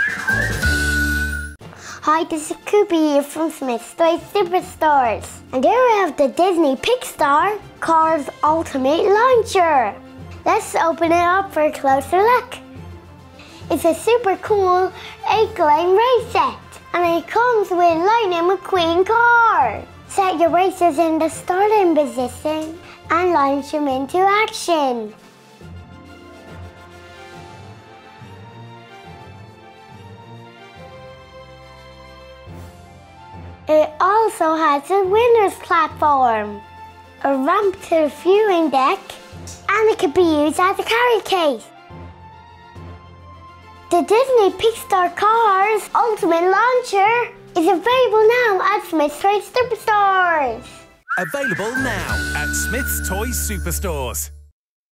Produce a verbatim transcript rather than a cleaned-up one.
Hi, this is Cooper here from Smyths Superstores. And here we have the Disney Pixar Cars Ultimate Launcher. Let's open it up for a closer look. It's a super cool eight-lane race set, and it comes with Lightning McQueen car. Set your racers in the starting position and launch them into action. It also has a winner's platform, a ramp to the viewing deck, and it can be used as a carry case. The Disney Pixar Cars Ultimate Launcher is available now at Smyths Toy Superstores. Available now at Smyths Toy Superstores.